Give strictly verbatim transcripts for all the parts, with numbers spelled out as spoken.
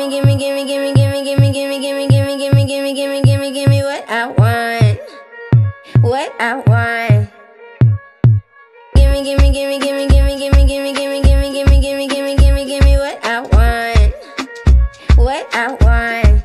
gimme, gimme, gimme, gimme, gimme, gimme, gimme, gimme, gimme, gimme, gimme, gimme, gimme, gimme what I want, what I want. Gimme, gimme, gimme, gimme, gimme, gimme, gimme, gimme, gimme, gimme, gimme, gimme, gimme, gimme what I want, what I want.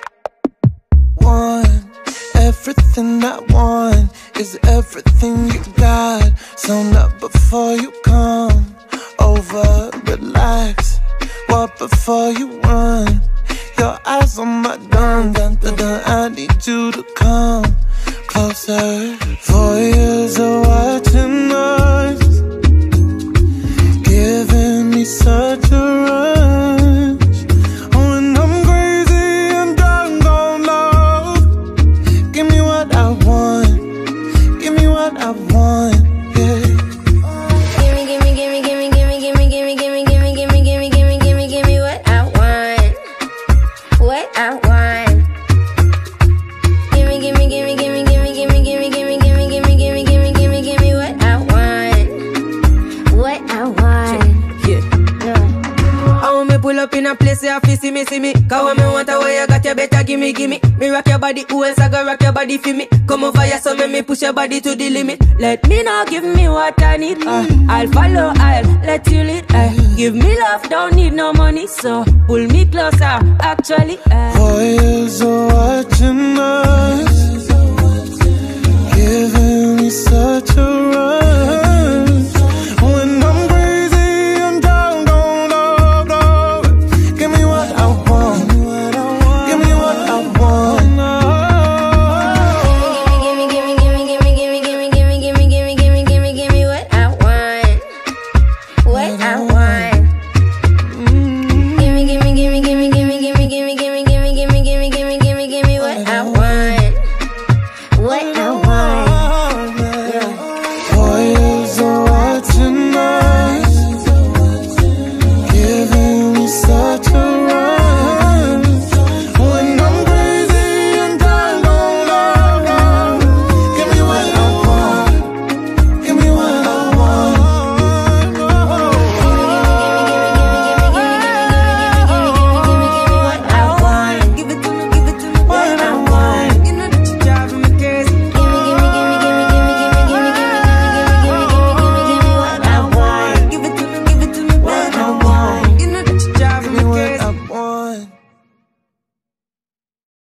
Want everything I want is everything you got. So not before you come over, relax. Walk before you run. Your eyes on my dun dun dun dun. I need you to come closer. Four years of watching us, giving me such a rush. Oh, and I'm crazy and I'm gone love. Give me what I want, give me what I want, yeah. Gimme, gimme, gimme, gimme, gimme, gimme, gimme, gimme, gimme, gimme, gimme, gimme, gimme, gimme what I want, what I want. Gimme, gimme, gimme, gimme, gimme, gimme, gimme, gimme, gimme, gimme, gimme, gimme, gimme, gimme what I want, what I want. I want me pull up in a place where you see me, see me. Cause when me want a way you got, you better gimme, gimme. Me rock your body, who else I go rock your body for me? Come over here, so make me push your body to the limit. Let me know, give me what I need. uh, I'll follow, I'll let you lead. uh, Give me love, don't need no money. So pull me closer, actually. uh. Four years of watching us, giving me such a rush.